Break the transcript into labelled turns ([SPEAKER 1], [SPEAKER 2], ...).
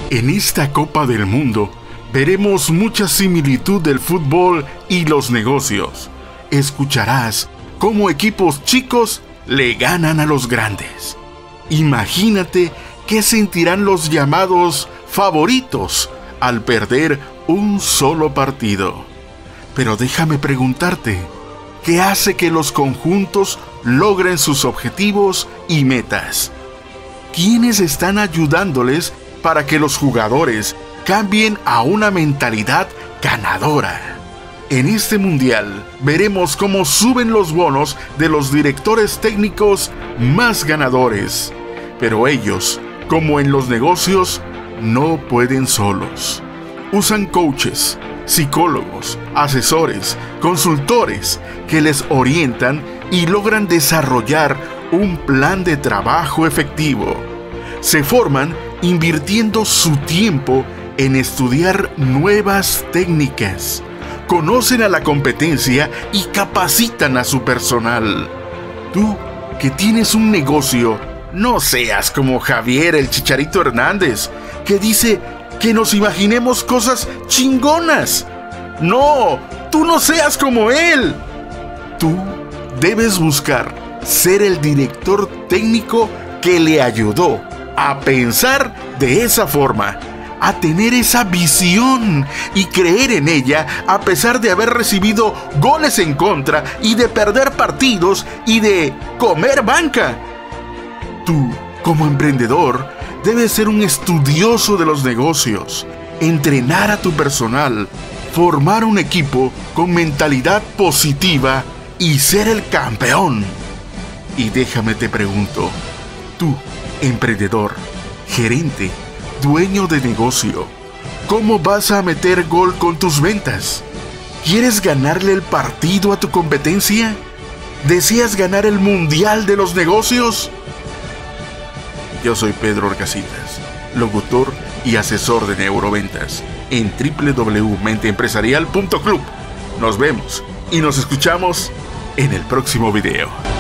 [SPEAKER 1] En esta Copa del Mundo veremos mucha similitud del fútbol y los negocios. Escucharás cómo equipos chicos le ganan a los grandes. Imagínate qué sentirán los llamados favoritos al perder un solo partido. Pero déjame preguntarte, ¿qué hace que los conjuntos logren sus objetivos y metas? ¿Quiénes están ayudándoles para que los jugadores cambien a una mentalidad ganadora? En este mundial veremos cómo suben los bonos de los directores técnicos más ganadores. Pero ellos, como en los negocios, no pueden solos. Usan coaches, psicólogos, asesores, consultores que les orientan y logran desarrollar un plan de trabajo efectivo. Se forman invirtiendo su tiempo en estudiar nuevas técnicas. Conocen a la competencia y capacitan a su personal. Tú, que tienes un negocio, no seas como Javier el Chicharito Hernández, que dice que nos imaginemos cosas chingonas. No, tú no seas como él. Tú debes buscar ser el director técnico que le ayudó a pensar de esa forma, a tener esa visión y creer en ella a pesar de haber recibido goles en contra y de perder partidos y de comer banca. Tú, como emprendedor, debes ser un estudioso de los negocios, entrenar a tu personal, formar un equipo con mentalidad positiva y ser el campeón. Y déjame te pregunto, tú, emprendedor, gerente, dueño de negocio, ¿cómo vas a meter gol con tus ventas? ¿Quieres ganarle el partido a tu competencia? ¿Deseas ganar el mundial de los negocios? Yo soy Pedro Orcasitas, locutor y asesor de neuroventas en www.menteempresarial.club. Nos vemos y nos escuchamos en el próximo video.